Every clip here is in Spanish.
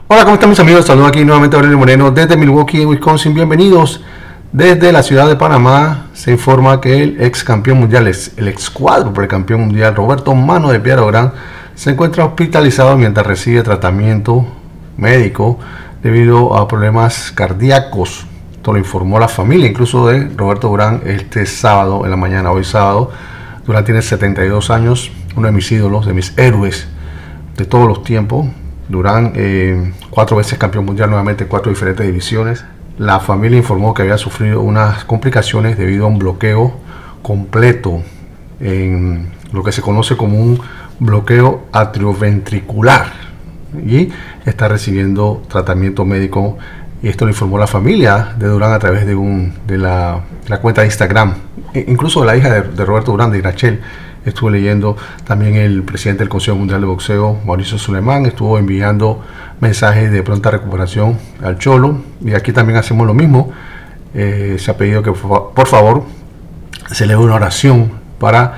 Hola, ¿cómo están mis amigos? Saludos aquí nuevamente Aurelio Moreno desde Milwaukee, Wisconsin. Bienvenidos. Desde la ciudad de Panamá se informa que el ex campeón mundial, el ex cuádruple campeón mundial Roberto Mano de Piedra Durán se encuentra hospitalizado mientras recibe tratamiento médico debido a problemas cardíacos. Esto lo informó la familia incluso de Roberto Durán este sábado en la mañana. Hoy sábado, Durán tiene 72 años, uno de mis ídolos, de mis héroes de todos los tiempos. Durán, 4 veces campeón mundial, nuevamente 4 diferentes divisiones. La familia informó que había sufrido unas complicaciones debido a un bloqueo completo en lo que se conoce como un bloqueo atrioventricular y está recibiendo tratamiento médico. Y esto lo informó la familia de Durán a través de la cuenta de Instagram, incluso de la hija de Roberto Durán, de Irachel. Estuve leyendo también el presidente del Consejo Mundial de Boxeo, Mauricio Suleiman, estuvo enviando mensajes de pronta recuperación al Cholo. Y aquí también hacemos lo mismo. Se ha pedido que por favor se le dé una oración para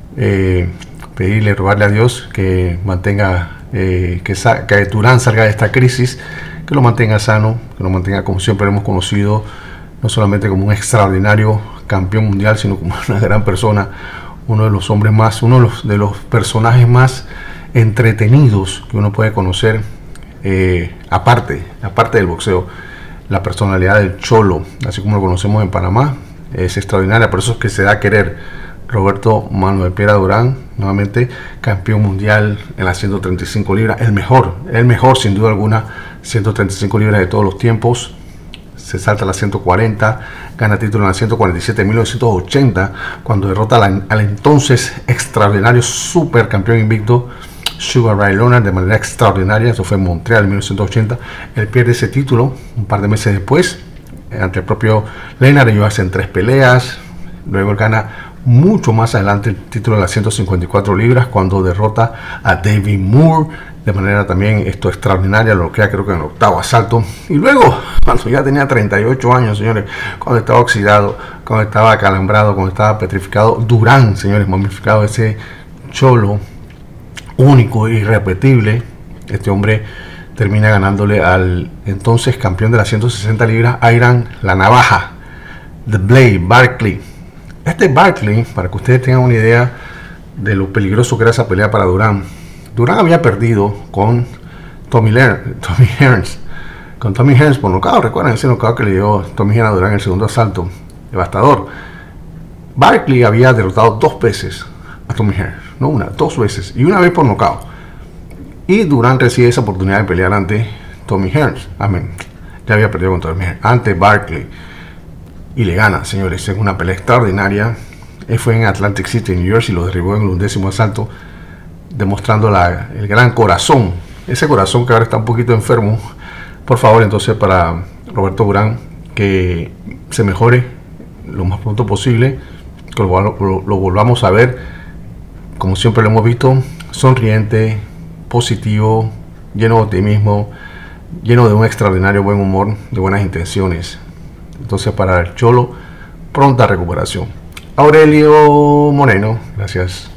pedirle, rogarle a Dios que mantenga, que Durán salga de esta crisis, que lo mantenga sano, que lo mantenga como siempre lo hemos conocido, no solamente como un extraordinario campeón mundial, sino como una gran persona, uno de los hombres más, uno de los personajes más entretenidos que uno puede conocer, aparte del boxeo. La personalidad del Cholo, así como lo conocemos en Panamá, es extraordinaria, por eso es que se da a querer. Roberto Mano de Piedra Durán, nuevamente campeón mundial en las 135 libras, el mejor sin duda alguna, 135 libras de todos los tiempos. Se salta a las 140, gana título en las 147 en 1980, cuando derrota al entonces extraordinario supercampeón invicto Sugar Ray Leonard de manera extraordinaria. Eso fue en Montreal en 1980. Él pierde ese título un par de meses después ante el propio Leonard. Ellos hacen 3 peleas, luego él gana mucho más adelante el título de las 154 libras cuando derrota a David Moore de manera también extraordinaria, lo que creo que en el 8º asalto. Y luego, cuando ya tenía 38 años, señores, cuando estaba oxidado, cuando estaba acalambrado, cuando estaba petrificado, Durán, señores, momificado, ese Cholo único e irrepetible, este hombre termina ganándole al entonces campeón de las 160 libras, Iran La Navaja, The Blade, Barkley. Este Barkley, para que ustedes tengan una idea de lo peligroso que era esa pelea para Durán. Durán había perdido con Tommy Hearns. Con Tommy Hearns por nocaut. Recuerden ese nocaut que le dio Tommy Hearns a Durán en el segundo asalto. Devastador. Barkley había derrotado 2 veces a Tommy Hearns. No una, 2 veces. Y una vez por nocaut. Y Durán recibe esa oportunidad de pelear ante Tommy Hearns. Amén. Ya había perdido contra Tommy Hearns. Ante Barkley. Y le gana, señores. Es una pelea extraordinaria. Él fue en Atlantic City, New Jersey. Lo derribó en el 11º asalto, demostrando el gran corazón, ese corazón que ahora está un poquito enfermo. Por favor, entonces, para Roberto Durán, que se mejore lo más pronto posible, que lo volvamos a ver como siempre lo hemos visto, sonriente, positivo, lleno de optimismo, lleno de un extraordinario buen humor, de buenas intenciones. Entonces, para el Cholo, pronta recuperación. Aurelio Moreno, gracias.